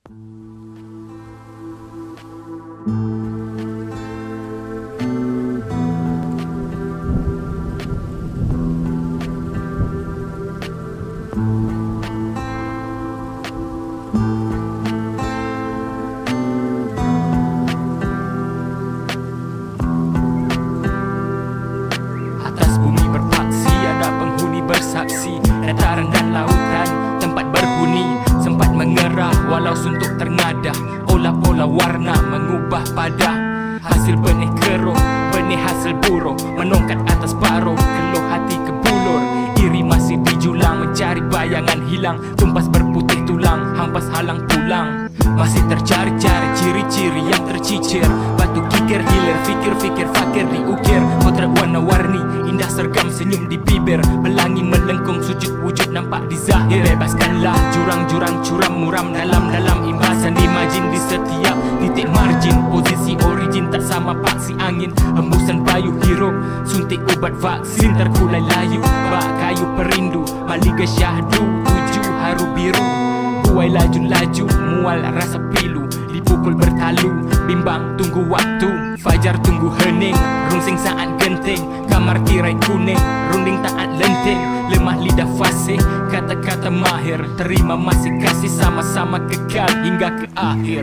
Atas bumi berpaksi ada penghuni bersaksi, dataran dan lautan tempat berbunyi sempat mengerah walau suntuk ternadah. Olah pola warna mengubah pada hasil benih keruh, benih hasil buruh menongkat atas paruh, keluh hati kebulur. Iri masih dijulang mencari bayangan hilang, tumpas berputih tulang hampas halang pulang. Masih tercari-cari ciri-ciri yang tercicir, batu kikir hilir, fikir-fikir fakir diukir. Potret warna-warni indah sergam senyum di bibir, pelangi melengkung sujud wujud nampak di zahir. Bebaskanlah jurang-jurang curam muram dalam-dalam imbasan imajin di setiap titik margin. Posisi origin tak sama paksi angin, hembusan payu hirup suntik ubat vaksin terkulai layu. Bak kayu perindu maliga syahdu, tuju haru biru buai laju-laju mual rasa pilu. Dipukul bertalu bimbang tunggu waktu, fajar tunggu hening, rungsing saat genting. Kamar tirai kuning runding taat lenting, lemah lidah fasih kata-kata mahir. Terima masih kasih sama-sama kekal hingga ke akhir.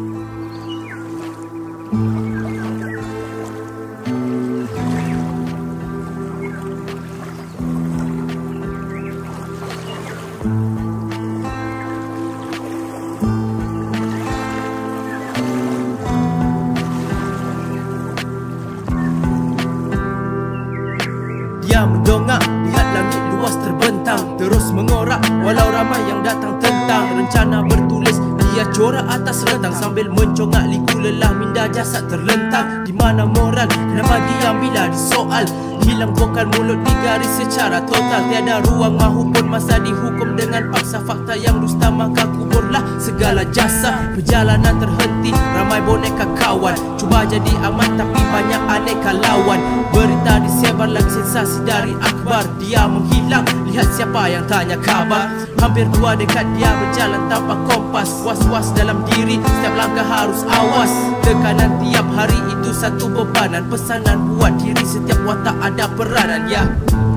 Dia mendongak, lihat langit luas terbentang, terus mengorak walau ramai yang datang tentang. Rencana bertulis dia corak atas rentang, sambil mencongak liku lelah minda jasad terlentang. Di mana moral, kenapa diam bila disoal? Hilang vokal mulut digaris secara total. Tiada ruang mahupun masa dihukum dengan paksa fakta yang dusta, maka kuburlah segala jasa. Perjalanan terhenti, ramai boneka kawan, cuba jadi aman tapi banyak aneka lawan. Berita disebar lagi sensasi dari akhbar, dia menghilang, lihat siapa yang tanya kabar. Hampir 2 dekad dia berjalan tanpa kompas, was-was dalam diri, setiap langkah harus awas. Tekanan tiap hari itu satu bebanan, pesanan buat diri setiap watak ada peranan ya.